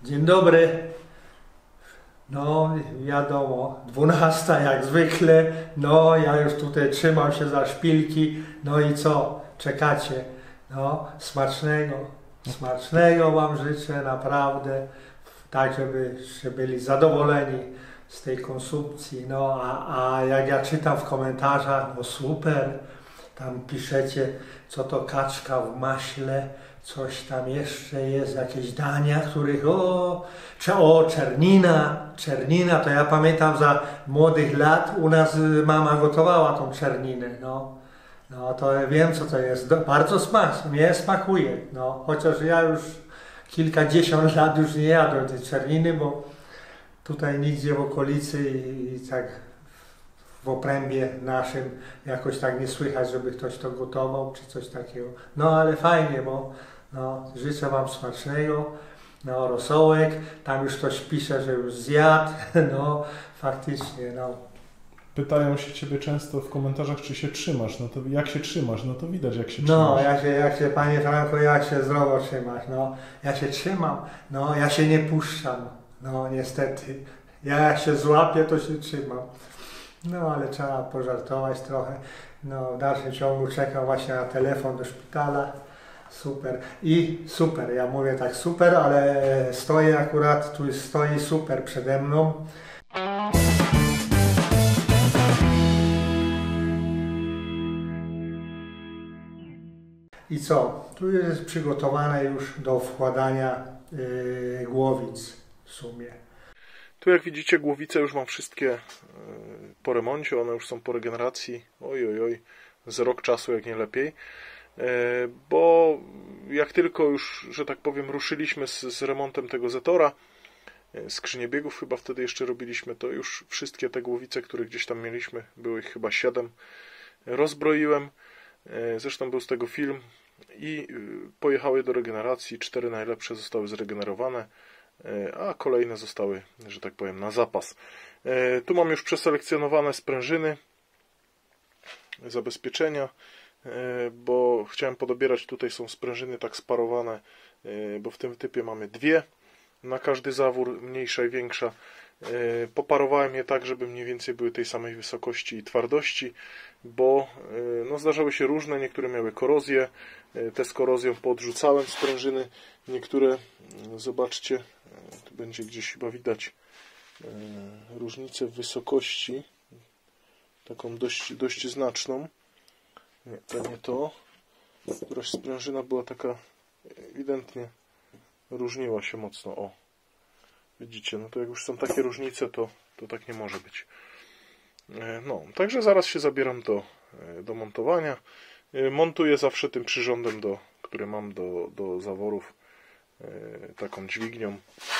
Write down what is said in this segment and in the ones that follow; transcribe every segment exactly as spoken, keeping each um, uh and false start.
Dzień dobry. No wiadomo, dwunasta jak zwykle. No ja już tutaj trzymam się za szpilki. No i co? Czekacie? No smacznego. Smacznego wam życzę naprawdę. Tak, żebyście byli zadowoleni z tej konsumpcji. No a, a jak ja czytam w komentarzach, no super. Tam piszecie, co to kaczka w maśle. Coś tam jeszcze jest, jakieś dania, których o, czy, o czernina, czernina, to ja pamiętam za młodych lat u nas mama gotowała tą czerninę, no, no to wiem co to jest, bardzo smak, mnie smakuje, no, chociaż ja już kilkadziesiąt lat już nie jadłem tej czerniny, bo tutaj nigdzie w okolicy i, i tak w obrębie naszym jakoś tak nie słychać, żeby ktoś to gotował, czy coś takiego, no ale fajnie, bo no, życzę wam smacznego, no, rosołek, tam już ktoś pisze, że już zjadł, no, faktycznie, no. Pytają się ciebie często w komentarzach, czy się trzymasz, no to jak się trzymasz, no to widać jak się no, trzymasz. No, jak się, jak się, panie Franko, jak się zdrowo trzymasz, no, ja się trzymam, no, ja się nie puszczam, no, niestety, ja jak się złapię, to się trzymam, no, ale trzeba pożartować trochę, no, w dalszym ciągu czekam właśnie na telefon do szpitala. Super. I super, ja mówię tak super, ale stoję akurat, tu stoi super przede mną. I co? Tu jest przygotowane już do wkładania yy, głowic w sumie. Tu jak widzicie głowice już mam wszystkie yy, po remoncie, one już są po regeneracji. Oj, oj, oj, z rok czasu jak nie lepiej. Bo jak tylko już, że tak powiem, ruszyliśmy z, z remontem tego Zetora, skrzynię biegów chyba wtedy jeszcze robiliśmy, to już wszystkie te głowice, które gdzieś tam mieliśmy, było ich chyba siedem, rozbroiłem, zresztą był z tego film i pojechały do regeneracji, cztery najlepsze zostały zregenerowane, a kolejne zostały, że tak powiem, na zapas. Tu mam już przeselekcjonowane sprężyny, zabezpieczenia, bo chciałem podobierać, tutaj są sprężyny tak sparowane, bo w tym typie mamy dwie na każdy zawór, mniejsza i większa. Poparowałem je tak, żeby mniej więcej były tej samej wysokości i twardości, bo no, zdarzały się różne, niektóre miały korozję, te z korozją podrzucałem sprężyny, niektóre, zobaczcie, tu będzie gdzieś chyba widać różnicę w wysokości, taką dość, dość znaczną. Nie, to nie to. Któraś sprężyna była taka, ewidentnie różniła się mocno. O, widzicie, no to jak już są takie różnice, to, to tak nie może być. No, także zaraz się zabieram do, do montowania. Montuję zawsze tym przyrządem, do, który mam do, do zaworów, taką dźwignią.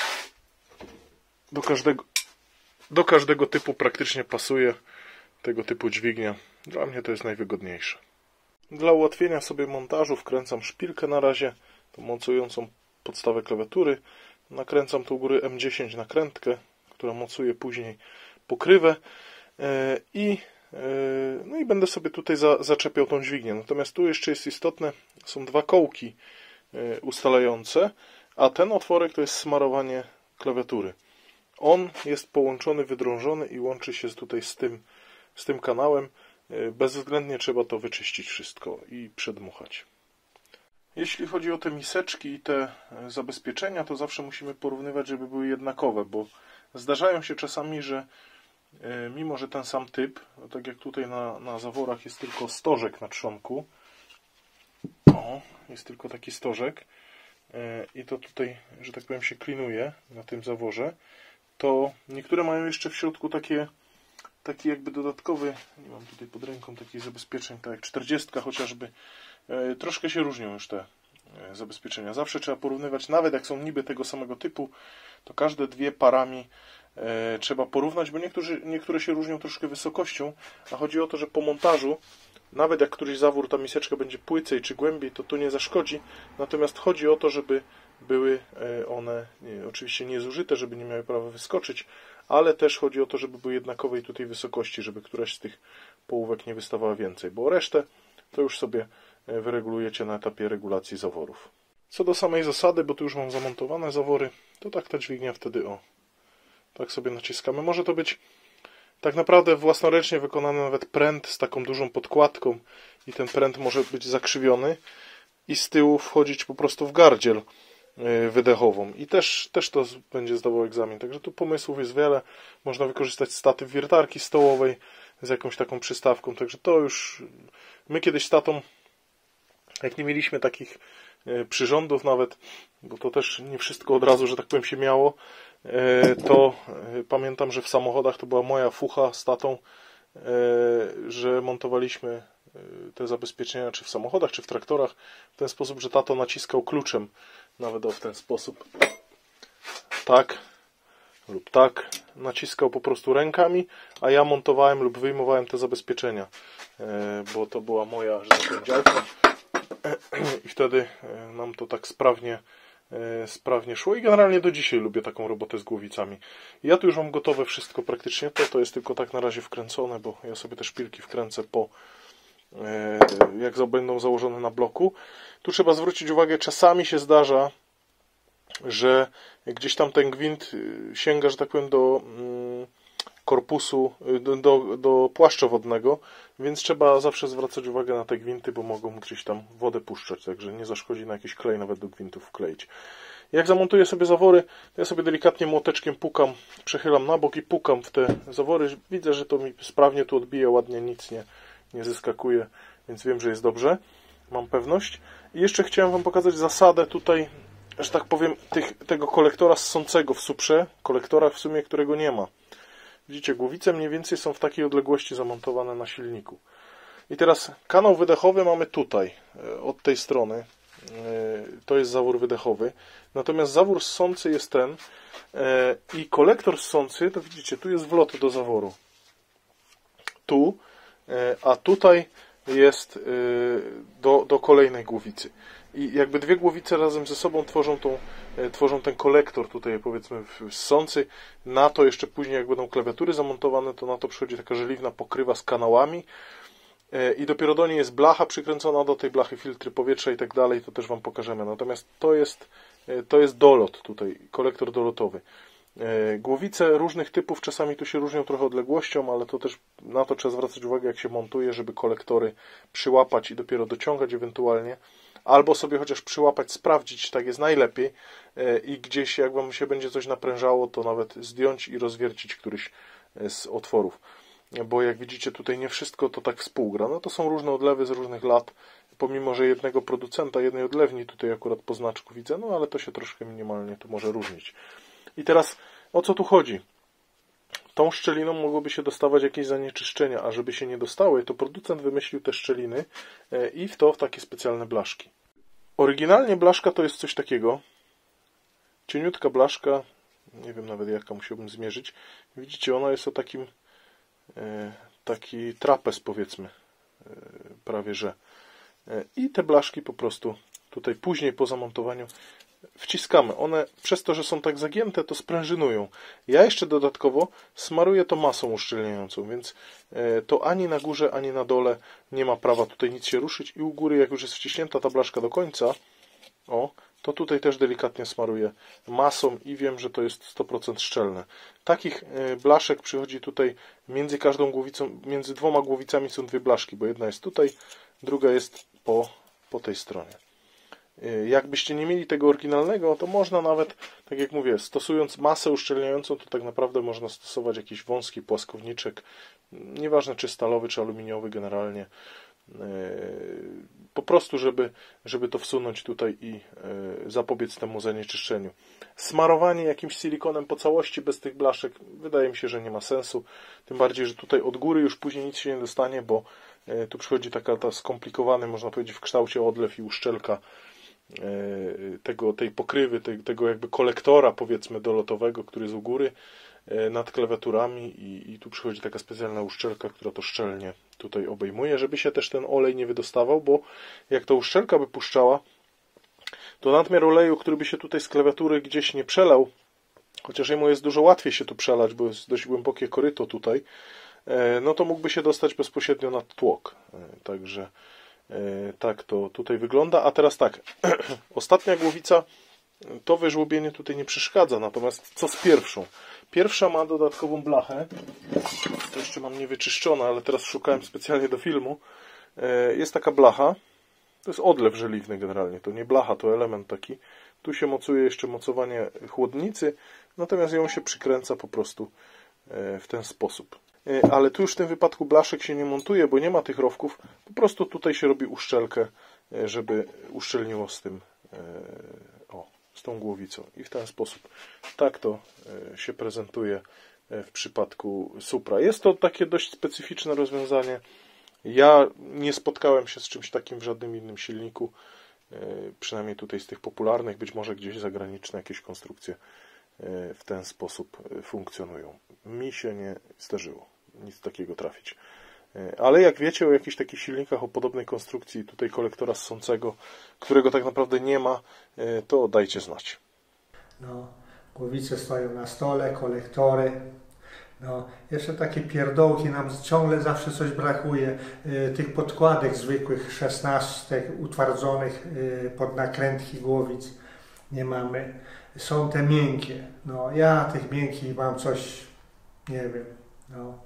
Do każdego, do każdego typu praktycznie pasuje tego typu dźwignia. Dla mnie to jest najwygodniejsze. Dla ułatwienia sobie montażu wkręcam szpilkę na razie, tą mocującą podstawę klawiatury. Nakręcam tu u góry M dziesięć nakrętkę, która mocuje później pokrywę i, no i będę sobie tutaj za, zaczepiał tą dźwignię. Natomiast tu jeszcze jest istotne, są dwa kołki ustalające, a ten otworek to jest smarowanie klawiatury. On jest połączony, wydrążony i łączy się tutaj z tym, z tym kanałem. Bezwzględnie trzeba to wyczyścić wszystko i przedmuchać. Jeśli chodzi o te miseczki i te zabezpieczenia, to zawsze musimy porównywać, żeby były jednakowe, bo zdarzają się czasami, że mimo, że ten sam typ, tak jak tutaj na, na zaworach jest tylko stożek na trzonku, o, jest tylko taki stożek i to tutaj, że tak powiem, się klinuje na tym zaworze, to niektóre mają jeszcze w środku takie taki jakby dodatkowy, nie mam tutaj pod ręką takich zabezpieczeń, tak jak czterdziestka chociażby, e, troszkę się różnią już te e, zabezpieczenia. Zawsze trzeba porównywać, nawet jak są niby tego samego typu, to każde dwie parami e, trzeba porównać, bo niektórzy, niektóre się różnią troszkę wysokością, a chodzi o to, że po montażu, nawet jak któryś zawór, ta miseczka będzie płycej czy głębiej, to tu nie zaszkodzi, natomiast chodzi o to, żeby były one nie, oczywiście niezużyte, żeby nie miały prawa wyskoczyć, ale też chodzi o to, żeby były jednakowej tutaj wysokości, żeby któraś z tych połówek nie wystawała więcej, bo resztę to już sobie wyregulujecie na etapie regulacji zaworów. Co do samej zasady, bo tu już mam zamontowane zawory, to tak ta dźwignia wtedy, o, tak sobie naciskamy. Może to być tak naprawdę własnoręcznie wykonany nawet pręt z taką dużą podkładką i ten pręt może być zakrzywiony i z tyłu wchodzić po prostu w gardziel wydechową i też, też to będzie zdawał egzamin. Także tu pomysłów jest wiele. Można wykorzystać statyw wiertarki stołowej z jakąś taką przystawką. Także to już my kiedyś z tatą, jak nie mieliśmy takich przyrządów nawet, bo to też nie wszystko od razu, że tak powiem, się miało, to pamiętam, że w samochodach to była moja fucha z tatą, że montowaliśmy te zabezpieczenia czy w samochodach, czy w traktorach w ten sposób, że tato naciskał kluczem, nawet o w ten sposób, tak lub tak, naciskał po prostu rękami, a ja montowałem lub wyjmowałem te zabezpieczenia, bo to była moja, że tak powiem, działka i wtedy nam to tak sprawnie sprawnie szło i generalnie do dzisiaj lubię taką robotę z głowicami. Ja tu już mam gotowe wszystko praktycznie, to, to jest tylko tak na razie wkręcone, bo ja sobie te szpilki wkręcę po jak będą założone na bloku. Tu trzeba zwrócić uwagę, czasami się zdarza, że gdzieś tam ten gwint sięga, że tak powiem, do korpusu, do, do, do płaszcza wodnego, więc trzeba zawsze zwracać uwagę na te gwinty, bo mogą gdzieś tam wodę puszczać, także nie zaszkodzi na jakiś klej nawet do gwintów wkleić. Jak zamontuję sobie zawory, to ja sobie delikatnie młoteczkiem pukam, przechylam na bok i pukam w te zawory. Widzę, że to mi sprawnie tu odbija, ładnie, nic nie, nie zyskakuje, więc wiem, że jest dobrze. Mam pewność. I jeszcze chciałem Wam pokazać zasadę tutaj, że tak powiem, tych, tego kolektora ssącego w suprze, kolektora w sumie, którego nie ma. Widzicie, głowice mniej więcej są w takiej odległości zamontowane na silniku. I teraz kanał wydechowy mamy tutaj, od tej strony. To jest zawór wydechowy. Natomiast zawór ssący jest ten i kolektor ssący, to widzicie, tu jest wlot do zaworu. Tu, a tutaj jest do, do kolejnej głowicy. I jakby dwie głowice razem ze sobą tworzą, tą, tworzą ten kolektor tutaj, powiedzmy, ssący. Na to jeszcze później, jak będą klawiatury zamontowane, to na to przychodzi taka żeliwna pokrywa z kanałami i dopiero do niej jest blacha przykręcona, do tej blachy filtry powietrza i tak dalej, to też Wam pokażemy. Natomiast to jest, to jest dolot tutaj, kolektor dolotowy. Głowice różnych typów, czasami tu się różnią trochę odległością, ale to też na to trzeba zwracać uwagę, jak się montuje, żeby kolektory przyłapać i dopiero dociągać ewentualnie. Albo sobie chociaż przyłapać, sprawdzić, tak jest najlepiej i gdzieś jak Wam się będzie coś naprężało, to nawet zdjąć i rozwiercić któryś z otworów. Bo jak widzicie, tutaj nie wszystko to tak współgra. No to są różne odlewy z różnych lat, pomimo że jednego producenta, jednej odlewni tutaj akurat po znaczku widzę, no ale to się troszkę minimalnie tu może różnić. I teraz o co tu chodzi? Tą szczeliną mogłoby się dostawać jakieś zanieczyszczenia, a żeby się nie dostały, to producent wymyślił te szczeliny i w to w takie specjalne blaszki. Oryginalnie blaszka to jest coś takiego. Cieniutka blaszka, nie wiem nawet jaka, musiałbym zmierzyć. Widzicie, ona jest o takim taki trapez, powiedzmy, prawie że. I te blaszki po prostu tutaj później po zamontowaniu wciskamy. One przez to, że są tak zagięte, to sprężynują. Ja jeszcze dodatkowo smaruję to masą uszczelniającą, więc to ani na górze, ani na dole nie ma prawa tutaj nic się ruszyć i u góry, jak już jest wciśnięta ta blaszka do końca, o, to tutaj też delikatnie smaruję masą i wiem, że to jest sto procent szczelne. Takich blaszek przychodzi tutaj między każdą głowicą, między dwoma głowicami są dwie blaszki, bo jedna jest tutaj, druga jest po, po tej stronie. Jakbyście nie mieli tego oryginalnego, to można nawet, tak jak mówię, stosując masę uszczelniającą, to tak naprawdę można stosować jakiś wąski płaskowniczek, nieważne czy stalowy, czy aluminiowy generalnie, po prostu, żeby, żeby to wsunąć tutaj i zapobiec temu zanieczyszczeniu. Smarowanie jakimś silikonem po całości bez tych blaszek wydaje mi się, że nie ma sensu, tym bardziej, że tutaj od góry już później nic się nie dostanie, bo tu przychodzi taka ta skomplikowany, można powiedzieć, w kształcie odlew i uszczelka tego, tej pokrywy, tej, tego jakby kolektora, powiedzmy, dolotowego, który jest u góry nad klawiaturami i, i tu przychodzi taka specjalna uszczelka, która to szczelnie tutaj obejmuje, żeby się też ten olej nie wydostawał, bo jak ta uszczelka by puszczała, to nadmiar oleju, który by się tutaj z klawiatury gdzieś nie przelał, chociaż jemu jest dużo łatwiej się tu przelać, bo jest dość głębokie koryto tutaj, no to mógłby się dostać bezpośrednio nad tłok. Także Tak to tutaj wygląda. A teraz tak, ostatnia głowica, to wyżłobienie tutaj nie przeszkadza, natomiast co z pierwszą? Pierwsza ma dodatkową blachę, to jeszcze mam niewyczyszczone, ale teraz szukałem specjalnie do filmu. Jest taka blacha, to jest odlew żeliwny generalnie, to nie blacha, to element taki. Tu się mocuje jeszcze mocowanie chłodnicy, natomiast ją się przykręca po prostu w ten sposób. Ale tu już w tym wypadku blaszek się nie montuje, bo nie ma tych rowków, po prostu tutaj się robi uszczelkę, żeby uszczelniło z tym, o, z tą głowicą. I w ten sposób tak to się prezentuje w przypadku Supra. Jest to takie dość specyficzne rozwiązanie. Ja nie spotkałem się z czymś takim w żadnym innym silniku, przynajmniej tutaj z tych popularnych, być może gdzieś zagraniczne jakieś konstrukcje w ten sposób funkcjonują. Mi się nie zdarzyło nic takiego trafić. Ale jak wiecie o jakichś takich silnikach o podobnej konstrukcji, tutaj kolektora ssącego, którego tak naprawdę nie ma, to dajcie znać. No, głowice stoją na stole, kolektory. No, jeszcze takie pierdołki, nam ciągle zawsze coś brakuje. Y, tych podkładek zwykłych, szesnastek, utwardzonych y, pod nakrętki głowic nie mamy. Są te miękkie. No, ja tych miękkich mam coś, nie wiem, no,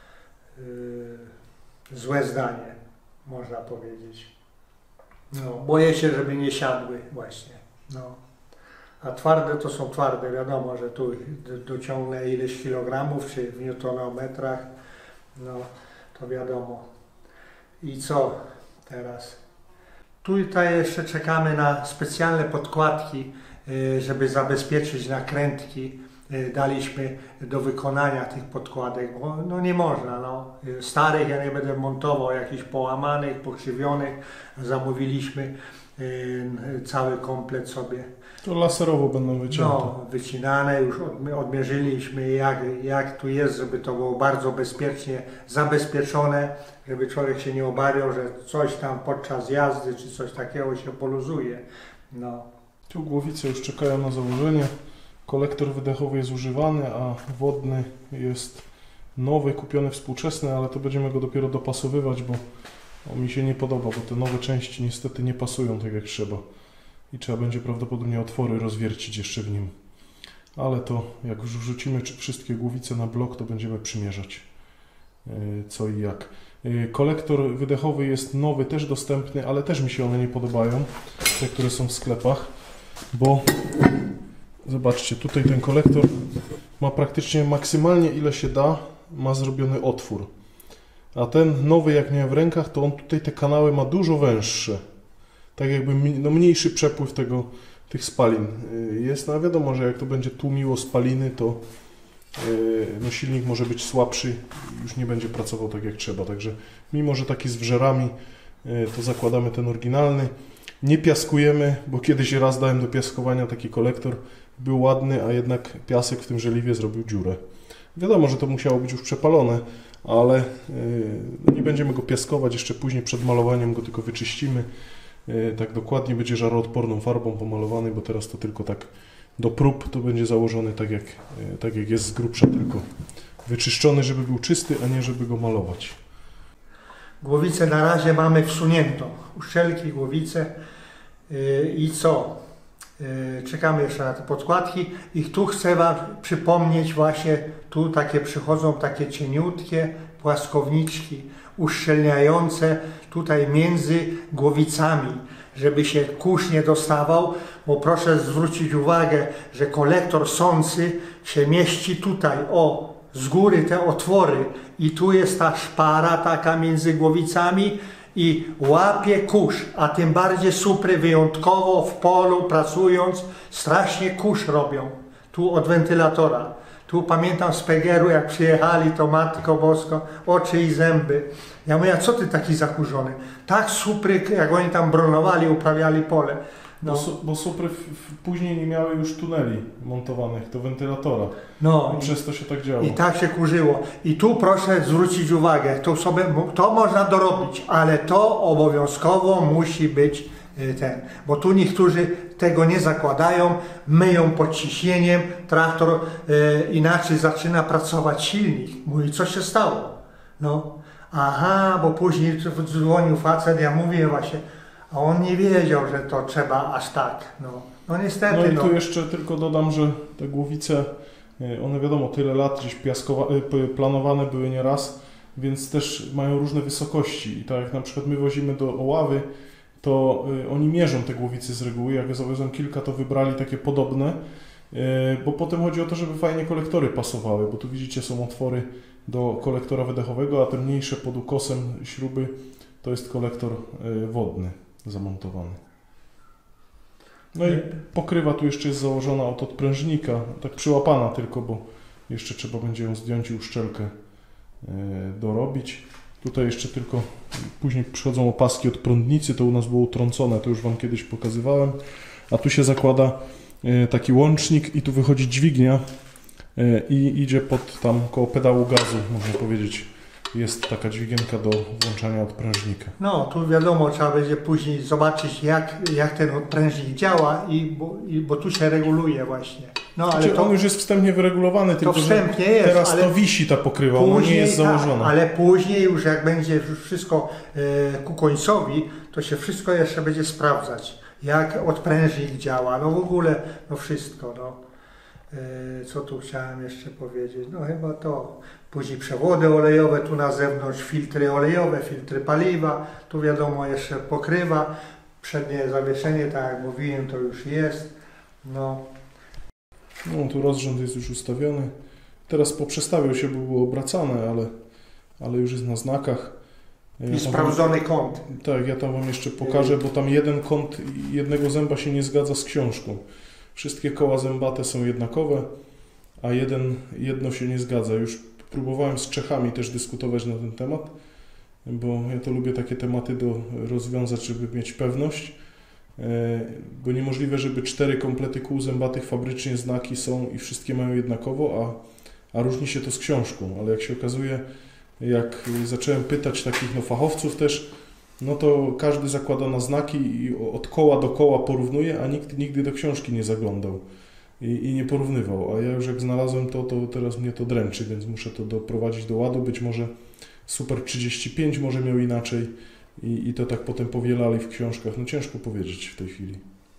y, złe zdanie, można powiedzieć. No, boję się, żeby nie siadły właśnie. No. A twarde to są twarde, wiadomo, że tu dociągnę ileś kilogramów, czy w newtonometrach, no to wiadomo. I co teraz? Tutaj jeszcze czekamy na specjalne podkładki, żeby zabezpieczyć nakrętki. Daliśmy do wykonania tych podkładek, bo no nie można, no. Starych ja nie będę montował, jakichś połamanych, pokrzywionych. Zamówiliśmy cały komplet sobie. To laserowo będą wycięte. No, wycinane, już odmierzyliśmy jak, jak tu jest, żeby to było bardzo bezpiecznie zabezpieczone, żeby człowiek się nie obawiał, że coś tam podczas jazdy czy coś takiego się poluzuje. No. Tu głowice już czekają na założenie. Kolektor wydechowy jest używany, a wodny jest nowy, kupiony współczesny, ale to będziemy go dopiero dopasowywać, bo on mi się nie podoba, bo te nowe części niestety nie pasują tak jak trzeba. I trzeba będzie prawdopodobnie otwory rozwiercić jeszcze w nim. Ale to jak już wrzucimy wszystkie głowice na blok, to będziemy przymierzać co i jak. Kolektor wydechowy jest nowy, też dostępny, ale też mi się one nie podobają, te, które są w sklepach, bo zobaczcie, tutaj ten kolektor ma praktycznie maksymalnie ile się da, ma zrobiony otwór. A ten nowy, jak miałem w rękach, to on tutaj te kanały ma dużo węższe. Tak jakby no, mniejszy przepływ tego, tych spalin jest. No wiadomo, że jak to będzie tłumiło spaliny, to yy, no, silnik może być słabszy i już nie będzie pracował tak jak trzeba. Także mimo, że taki z wżerami, yy, to zakładamy ten oryginalny. Nie piaskujemy, bo kiedyś raz dałem do piaskowania taki kolektor. Był ładny, a jednak piasek w tym żeliwie zrobił dziurę. Wiadomo, że to musiało być już przepalone, ale yy, nie będziemy go piaskować. Jeszcze później przed malowaniem go tylko wyczyścimy. Tak dokładnie będzie żaroodporną farbą pomalowany, bo teraz to tylko tak do prób to będzie założony tak jak, tak jak jest z grubsza, tylko wyczyszczony, żeby był czysty, a nie żeby go malować. Głowicę na razie mamy wsuniętą, uszczelki, głowice yy, i co? Yy, czekamy jeszcze na te podkładki i tu chcę Wam przypomnieć właśnie, tu takie przychodzą takie cieniutkie płaskowniczki uszczelniające tutaj między głowicami, żeby się kurz nie dostawał, bo proszę zwrócić uwagę, że kolektor ssący się mieści tutaj, o, z góry te otwory i tu jest ta szpara taka między głowicami i łapie kurz, a tym bardziej Supry wyjątkowo w polu pracując strasznie kurz robią, tu od wentylatora. Tu pamiętam z Pegeru, jak przyjechali, to Matko Bosko, oczy i zęby. Ja mówię, a co ty taki zakurzony? Tak Supry, jak oni tam bronowali, uprawiali pole. No. Bo, bo Supry w, w, później nie miały już tuneli montowanych do wentylatora. No. I przez to się tak działo. I tak się kurzyło. I tu proszę zwrócić uwagę, to, sobie, to można dorobić, ale to obowiązkowo musi być ten, bo tu niektórzy tego nie zakładają, myją pod ciśnieniem, traktor e, inaczej zaczyna pracować silnik. Mówi, co się stało? No, Aha, bo później dzwonił facet, ja mówię właśnie, a on nie wiedział, że to trzeba aż tak. No, no niestety. No i no. tu jeszcze tylko dodam, że te głowice, one wiadomo, tyle lat gdzieś piaskowa- planowane były nieraz, więc też mają różne wysokości. I tak jak na przykład my wozimy do Oławy, to oni mierzą te głowice z reguły. Jak ja zawiozłem kilka, to wybrali takie podobne, bo potem chodzi o to, żeby fajnie kolektory pasowały, bo tu widzicie, są otwory do kolektora wydechowego, a te mniejsze pod ukosem śruby to jest kolektor wodny zamontowany. No i pokrywa tu jeszcze jest założona od odprężnika, tak przyłapana tylko, bo jeszcze trzeba będzie ją zdjąć i uszczelkę dorobić. Tutaj jeszcze tylko później przychodzą opaski od prądnicy, to u nas było utrącone, to już Wam kiedyś pokazywałem. A tu się zakłada taki łącznik i tu wychodzi dźwignia i idzie pod tam koło pedału gazu, można powiedzieć. Jest taka dźwigienka do włączania odprężnika. No, tu wiadomo, trzeba będzie później zobaczyć, jak, jak ten odprężnik działa, i bo, i, bo tu się reguluje właśnie. No, ale znaczy, to, on już jest wstępnie wyregulowany, tylko wstępnie że jest, teraz ale to wisi ta pokrywa, ona nie jest założona. Tak, ale później już jak będzie już wszystko e, ku końcowi, to się wszystko jeszcze będzie sprawdzać, jak odprężnik działa, no w ogóle, no wszystko, no. E, co tu chciałem jeszcze powiedzieć? No chyba to. Później przewody olejowe tu na zewnątrz, filtry olejowe, filtry paliwa, tu wiadomo jeszcze pokrywa, przednie zawieszenie, tak jak mówiłem, to już jest. No. No, tu rozrząd jest już ustawiony. Teraz poprzestawiał się, bo było obracane, ale, ale już jest na znakach. I sprawdzony wam, kąt. Tak, ja tam Wam jeszcze pokażę, bo tam jeden kąt jednego zęba się nie zgadza z książką. Wszystkie koła zębate są jednakowe, a jeden, jedno się nie zgadza. Już próbowałem z Czechami też dyskutować na ten temat, bo ja to lubię takie tematy do rozwiązać, żeby mieć pewność. Bo niemożliwe, żeby cztery komplety kół zębatych fabrycznie znaki są i wszystkie mają jednakowo, a, a różni się to z książką. Ale jak się okazuje, jak zacząłem pytać takich no, fachowców też, no to każdy zakłada na znaki i od koła do koła porównuje, a nikt nigdy do książki nie zaglądał i, i nie porównywał. A ja już jak znalazłem to, to teraz mnie to dręczy, więc muszę to doprowadzić do ładu. Być może Super trzydzieści pięć może miał inaczej i, i to tak potem powielali w książkach. No ciężko powiedzieć w tej chwili.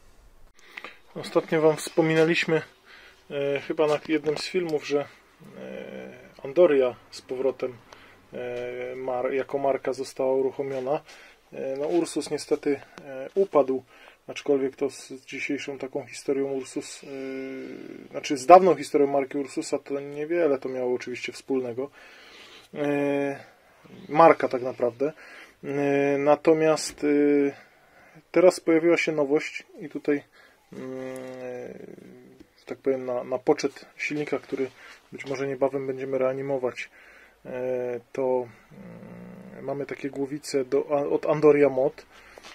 Ostatnio Wam wspominaliśmy e, chyba na jednym z filmów, że e, Andoria z powrotem e, mar, jako marka została uruchomiona. E, no Ursus niestety e, upadł, aczkolwiek to z dzisiejszą taką historią Ursus, e, znaczy z dawną historią marki Ursusa to niewiele to miało oczywiście wspólnego. E, marka tak naprawdę. E, natomiast e, teraz pojawiła się nowość i tutaj tak powiem na, na poczet silnika, który być może niebawem będziemy reanimować, to mamy takie głowice do, od Andoria Mod.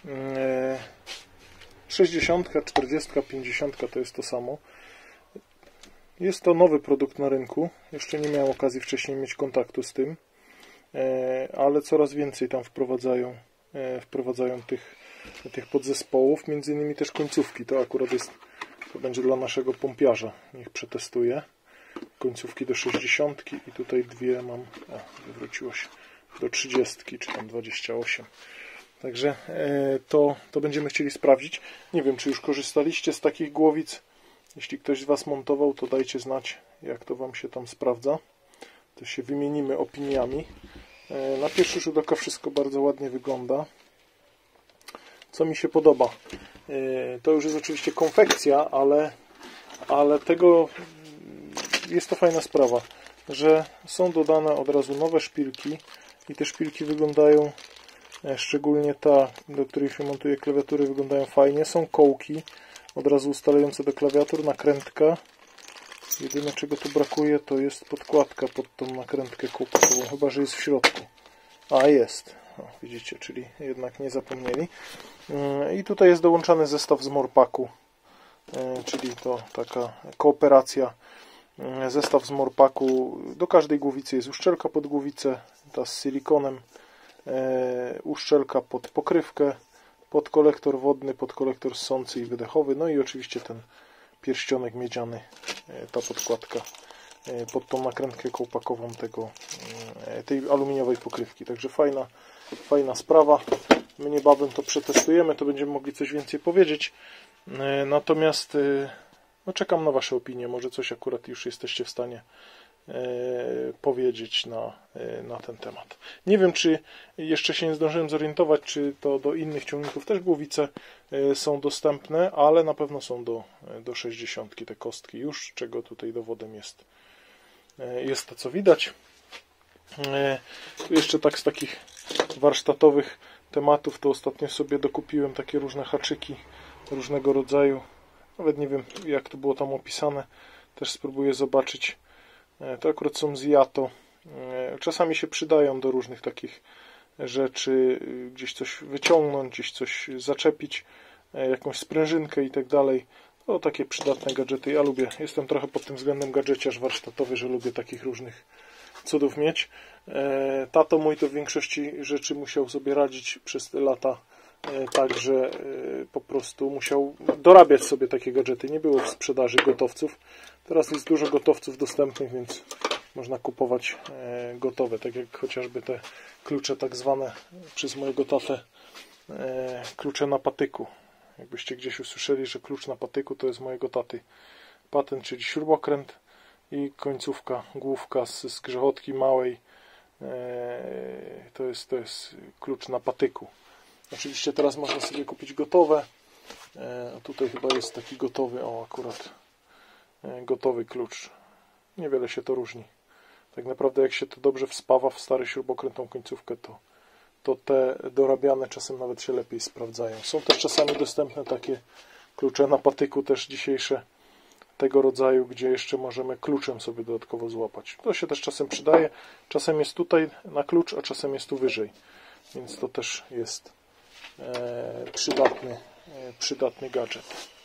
sześćdziesiąt, czterdzieści, pięćdziesiąt to jest to samo. Jest to nowy produkt na rynku. Jeszcze nie miałem okazji wcześniej mieć kontaktu z tym, ale coraz więcej tam wprowadzają, wprowadzają tych, tych podzespołów, między innymi też końcówki. To akurat jest, to będzie dla naszego pompiarza. Niech przetestuje. Końcówki do sześćdziesiątki i tutaj dwie mam, o, wywróciło się, do trzydziestki, czy tam dwadzieścia osiem. Także to, to będziemy chcieli sprawdzić. Nie wiem, czy już korzystaliście z takich głowic. Jeśli ktoś z Was montował, to dajcie znać, jak to Wam się tam sprawdza. To się wymienimy opiniami. Na pierwszy rzut oka wszystko bardzo ładnie wygląda. Co mi się podoba? To już jest oczywiście konfekcja, ale, ale tego jest to fajna sprawa, że są dodane od razu nowe szpilki i te szpilki wyglądają, szczególnie ta, do której się montuje klawiatury, wyglądają fajnie. Są kołki od razu ustalające do klawiatur, nakrętka. Jedyne czego tu brakuje, to jest podkładka pod tą nakrętkę kołkową, chyba że jest w środku. A jest, o, widzicie, czyli jednak nie zapomnieli. I tutaj jest dołączany zestaw z Morpaku, czyli to taka kooperacja. Zestaw z Morpaku, do każdej głowicy jest uszczelka pod głowicę, ta z silikonem, uszczelka pod pokrywkę, pod kolektor wodny, pod kolektor ssący i wydechowy, no i oczywiście ten pierścionek miedziany, ta podkładka pod tą nakrętkę kołpakową tego, tej aluminiowej pokrywki. Także fajna, fajna sprawa. My niebawem to przetestujemy, to będziemy mogli coś więcej powiedzieć. Natomiast no, czekam na Wasze opinie. Może coś akurat już jesteście w stanie powiedzieć na, na ten temat. Nie wiem, czy jeszcze się nie zdążyłem zorientować, czy to do innych ciągników też głowice są dostępne, ale na pewno są do, do sześćdziesiątki te kostki już, czego tutaj dowodem jest, jest to, co widać. Tu jeszcze tak z takich warsztatowych tematów, to ostatnio sobie dokupiłem takie różne haczyki różnego rodzaju. Nawet nie wiem, jak to było tam opisane. Też spróbuję zobaczyć. To akurat są z Yato. Czasami się przydają do różnych takich rzeczy. Gdzieś coś wyciągnąć, gdzieś coś zaczepić, jakąś sprężynkę i tak dalej. To takie przydatne gadżety. Ja lubię, jestem trochę pod tym względem gadżeciarz warsztatowy, że lubię takich różnych cudów mieć. Tato mój to w większości rzeczy musiał sobie radzić przez te lata tak, że po prostu musiał dorabiać sobie takie gadżety. Nie było w sprzedaży gotowców. Teraz jest dużo gotowców dostępnych, więc można kupować gotowe, tak jak chociażby te klucze tak zwane przez mojego tatę klucze na patyku. Jakbyście gdzieś usłyszeli, że klucz na patyku to jest mojego taty patent, czyli śrubokręt i końcówka, główka z, z grzechotki małej. To jest, to jest klucz na patyku. Oczywiście teraz można sobie kupić gotowe. A tutaj chyba jest taki gotowy, o akurat gotowy klucz. Niewiele się to różni. Tak naprawdę jak się to dobrze wspawa w stary śrubokręt, tą końcówkę, to, to te dorabiane czasem nawet się lepiej sprawdzają. Są też czasami dostępne takie klucze na patyku też dzisiejsze tego rodzaju, gdzie jeszcze możemy kluczem sobie dodatkowo złapać. To się też czasem przydaje. Czasem jest tutaj na klucz, a czasem jest tu wyżej. Więc to też jest e, przydatny, e, przydatny gadżet.